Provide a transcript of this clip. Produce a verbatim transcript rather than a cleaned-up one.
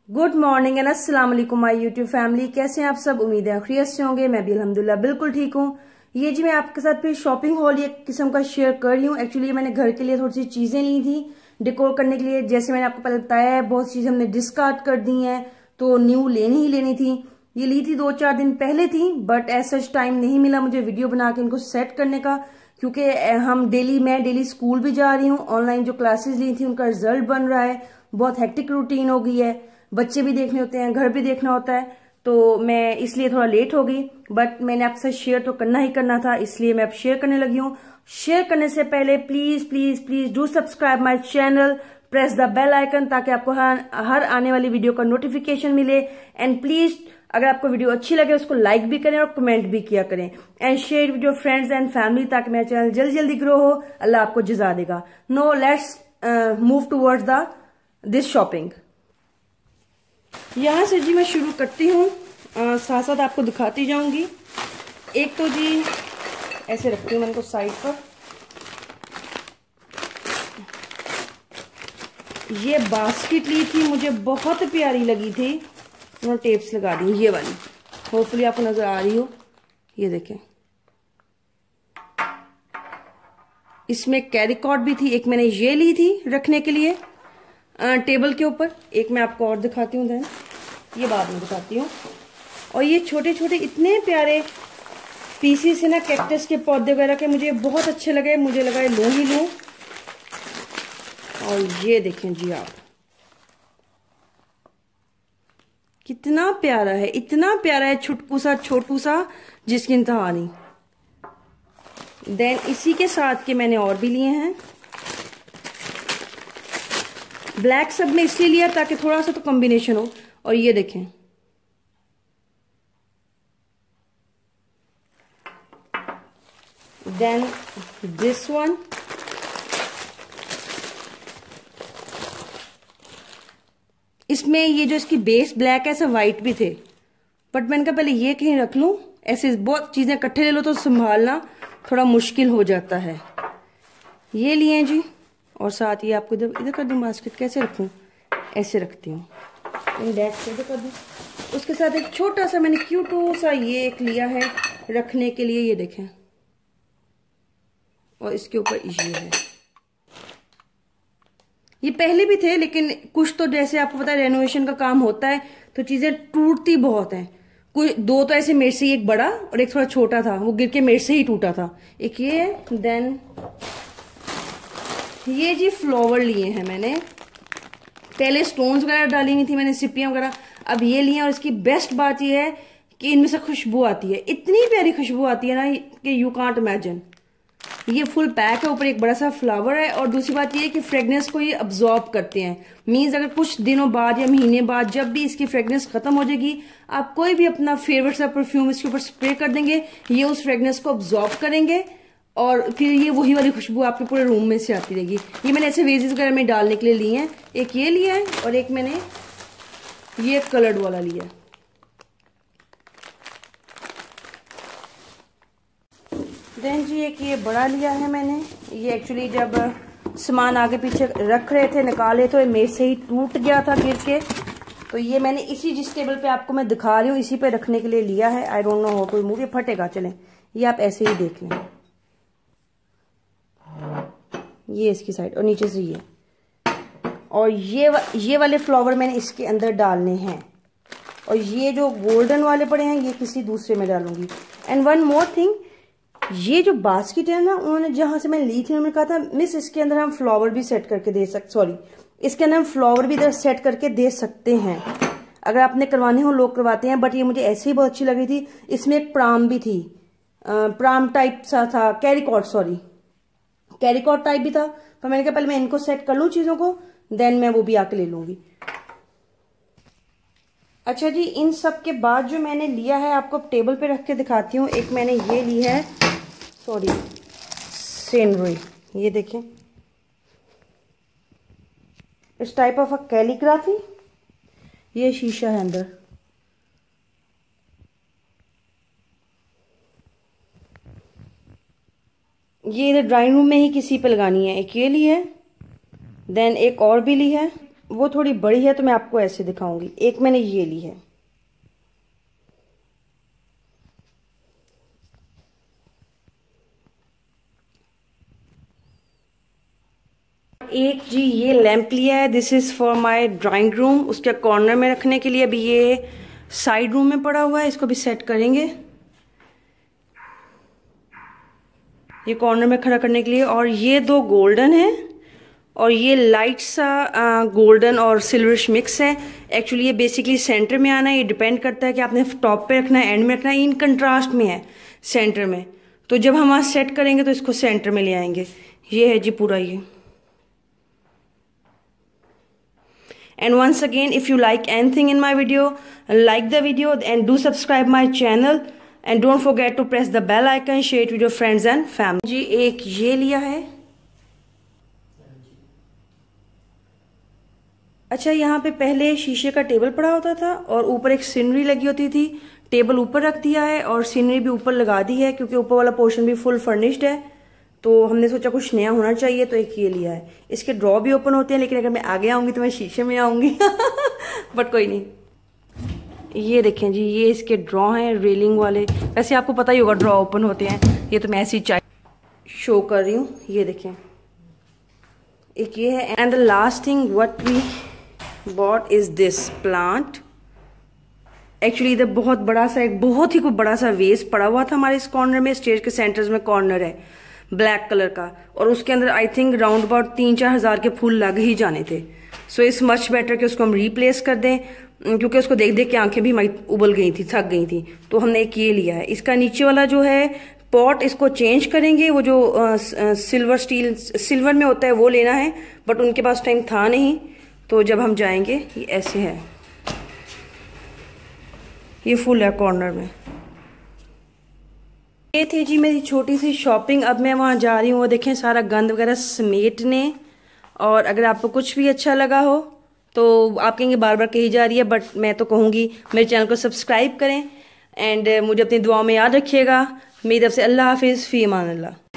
Good morning and अस्सलाम वालेकुम my YouTube family. कैसे हैं आप सब? उम्मीद है खैरियत से होंगे। मैं भी अल्हम्दुलिल्लाह बिल्कुल ठीक हूँ। ये जी मैं आपके साथ फिर शॉपिंग हॉल एक किस्म का शेयर कर रही हूँ। एक्चुअली मैंने घर के लिए थोड़ी सी चीजें ली थी डेकोर करने के लिए। जैसे मैंने आपको पहले बताया है, बहुत चीजें हमने डिस्कार्ड कर दी हैं, तो न्यू लेनी ही लेनी थी। ये ली थी दो चार दिन पहले थी, बट ऐसा टाइम नहीं मिला मुझे वीडियो बना के इनको सेट करने का, क्योंकि हम डेली मैं डेली स्कूल भी जा रही हूँ। ऑनलाइन जो क्लासेस ली थी उनका रिजल्ट बन रहा है, बहुत हेक्टिक रूटीन हो गई है, बच्चे भी देखने होते हैं, घर भी देखना होता है, तो मैं इसलिए थोड़ा लेट हो गई। बट मैंने आपसे शेयर तो करना ही करना था, इसलिए मैं अब शेयर करने लगी हूँ। शेयर करने से पहले please please please do subscribe my channel, press the bell icon, ताकि आपको हर, हर आने वाली वीडियो का नोटिफिकेशन मिले। एंड प्लीज अगर आपको वीडियो अच्छी लगे उसको लाइक भी करें और कमेंट भी किया करें। And share with your friends and family, ताकि मेरा चैनल जल्दी जल्दी ग्रो हो। अल्लाह आपको जज़ा देगा। No let's move towards the this shopping. यहां से जी मैं शुरू करती हूँ, साथ साथ आपको दिखाती जाऊंगी। एक तो जी ऐसे रखती हूँ मैं इनको साइड पर। ये बास्केट ली थी, मुझे बहुत प्यारी लगी थी, उन्होंने टेप्स लगा दी ये वाली, होपफुली आपको नजर आ रही हो। ये देखें, इसमें कैरी कॉर्ड भी थी। एक मैंने ये ली थी रखने के लिए आ, टेबल के ऊपर। एक मैं आपको और दिखाती हूँ, देन ये बाद में दिखाती हूँ। और ये छोटे छोटे इतने प्यारे पीसीस है ना, कैक्टस के पौधे वगैरह के, मुझे बहुत अच्छे लगे। मुझे लगा लूं ही लूं। और ये देखें जी आप, कितना प्यारा है, इतना प्यारा है, छुटकू सा छोटू सा, जिसकी इंतहा नहीं। देन इसी के साथ के मैंने और भी लिए हैं। ब्लैक सब में इसलिए लिया ताकि थोड़ा सा तो कॉम्बिनेशन हो। और ये देखें, देन दिस वन, इसमें ये जो इसकी बेस ब्लैक है, ऐसा व्हाइट भी थे, बट मैंने कहा पहले ये कहीं रख लूं। ऐसे बहुत चीजें इकट्ठे ले लो तो संभालना थोड़ा मुश्किल हो जाता है। ये लिए जी। और साथ ही आपको इधर इधर कर दूं बास्केट, कैसे रखूं? ऐसे रखती हूँ, बैक से इधर कर दूं। उसके साथ एक छोटा सा मैंने क्यूटो सा ये एक लिया है रखने के लिए, ये देखें। और इसके ऊपर ये है, ये पहले भी थे, लेकिन कुछ तो जैसे आपको पता है रेनोवेशन का काम होता है तो चीजें टूटती बहुत हैं। कुछ दो तो ऐसे मेरे से ही, एक बड़ा और एक थोड़ा छोटा था, वो गिर के मेरे से ही टूटा था। एक ये, देन ये जी फ्लावर लिए हैं मैंने। पहले स्टोन्स वगैरह डाली नहीं थी मैंने, सिपियां वगैरह, अब ये लिए। और इसकी बेस्ट बात ये है कि इनमें से खुशबू आती है, इतनी प्यारी खुशबू आती है ना कि यू कांट इमेजिन। ये फुल पैक है, ऊपर एक बड़ा सा फ्लावर है। और दूसरी बात ये है कि फ्रेग्रेंस को ये अब्जॉर्ब करते हैं। मीन्स अगर कुछ दिनों बाद या महीने बाद जब भी इसकी फ्रेग्रेंस खत्म हो जाएगी, आप कोई भी अपना फेवरेट सा परफ्यूम इसके ऊपर स्प्रे कर देंगे, ये उस फ्रेग्रेंस को अब्जॉर्ब करेंगे और फिर ये वही वाली खुशबू आपके पूरे रूम में से आती रहेगी। ये मैंने ऐसे वेजेस वगैरह में डालने के लिए लिए हैं। एक ये लिया है और एक मैंने ये कलर्ड वाला लिया है। देन जी एक ये बड़ा लिया है मैंने। ये एक्चुअली जब सामान आगे पीछे रख रहे थे, निकाले तो मेरे से ही टूट गया था गिर के, तो ये मैंने इसी जिस टेबल पे आपको मैं दिखा रही हूँ इसी पे रखने के लिए लिया है। I don't know how to move, ये फटेगा, चलें ये आप ऐसे ही देख लें। ये इसकी साइड और नीचे से ये, और ये वा, ये वाले फ्लावर मैंने इसके अंदर डालने हैं। और ये जो गोल्डन वाले पड़े हैं ये किसी दूसरे में डालूंगी। एंड वन मोर थिंग, ये जो बास्केट है ना, उन्होंने जहां से मैंने ली थी उन्होंने कहा था मिस इसके अंदर हम फ्लावर भी सेट करके दे सकते, सॉरी इसके अंदर हम फ्लावर भी इधर सेट करके दे सकते हैं अगर आपने करवाने हो। लोग करवाते हैं, बट ये मुझे ऐसे ही बहुत अच्छी लगी थी। इसमें एक प्राम भी थी, प्राम टाइप सा था, कैरीकॉट, सॉरी कैरीकॉट टाइप भी था। पर मैंने कहा पहले मैं इनको सेट कर लूं चीजों को, देन मैं वो भी आके ले लूंगी। अच्छा जी, इन सब के बाद जो मैंने लिया है आपको टेबल पे रख के दिखाती हूँ। एक मैंने ये ली है, सॉरी सेनरी, ये देखें, इस टाइप ऑफ अ कैलीग्राफी। ये शीशा है अंदर, ये इधर ड्राइंग रूम में ही किसी पे लगानी है। एक ये ली है, देन एक और भी ली है, वो थोड़ी बड़ी है तो मैं आपको ऐसे दिखाऊंगी। एक मैंने ये ली है, एक जी ये लैंप लिया है, this is for my drawing room, उसके कॉर्नर में रखने के लिए। अभी ये साइड रूम में पड़ा हुआ है, इसको भी सेट करेंगे ये कॉर्नर में खड़ा करने के लिए। और ये दो गोल्डन है और ये लाइट सा गोल्डन और सिल्वरिश मिक्स है। एक्चुअली ये बेसिकली सेंटर में आना है, ये डिपेंड करता है कि आपने टॉप पे रखना है एंड में रखना है। इन कंट्रास्ट में है सेंटर में, तो जब हम वहाँ सेट करेंगे तो इसको सेंटर में ले आएंगे। ये है जी पूरा ये। And once again, if you like anything in my video, like the video and do subscribe my channel and don't forget to press the bell icon, share it with your friends and family. जी एक ये लिया है। अच्छा, यहाँ पे पहले शीशे का टेबल पड़ा होता था और ऊपर एक सीनरी लगी होती थी। टेबल ऊपर रख दिया है और सीनरी भी ऊपर लगा दी है, क्योंकि ऊपर वाला पोर्शन भी फुल फर्निश्ड है। तो हमने सोचा कुछ नया होना चाहिए, तो एक ये लिया है। इसके ड्रॉ भी ओपन होते हैं, लेकिन अगर मैं आगे आऊंगी तो मैं शीशे में आऊंगी बट कोई नहीं। ये देखें जी, ये इसके ड्रॉ हैं रेलिंग वाले। वैसे आपको पता ही होगा ड्रॉ ओपन होते हैं, ये तो मैं ऐसी चाय शो कर रही हूँ। ये देखें, एक ये है। And the last thing what we bought is this plant. Actually इधर बहुत बड़ा सा एक बहुत ही कोई बड़ा सा वेस्ट पड़ा हुआ था हमारे इस कॉर्नर में। स्टेज के सेंटर्स में कॉर्नर है ब्लैक कलर का, और उसके अंदर आई थिंक राउंड अबाउट तीन चार हजार के फूल लग ही जाने थे। सो इट्स मच बेटर कि उसको हम रिप्लेस कर दें, क्योंकि उसको देख देख के आंखें भी हमारी उबल गई थी, थक गई थी। तो हमने एक ये लिया है। इसका नीचे वाला जो है पॉट, इसको चेंज करेंगे। वो जो आ, सिल्वर स्टील सिल्वर में होता है वो लेना है, बट उनके पास टाइम था नहीं। तो जब हम जाएंगे, ये ऐसे है, ये फुल है कॉर्नर में। ये थी जी मेरी छोटी सी शॉपिंग। अब मैं वहाँ जा रही हूँ, वो देखें सारा गंद वगैरह समेटने। और अगर आपको कुछ भी अच्छा लगा हो तो आप कहेंगे बार बार कही जा रही है, बट मैं तो कहूँगी मेरे चैनल को सब्सक्राइब करें एंड मुझे अपनी दुआओं में याद रखिएगा। मेरी तरफ से अल्लाह हाफिज़, फ़ी अमान अल्लाह।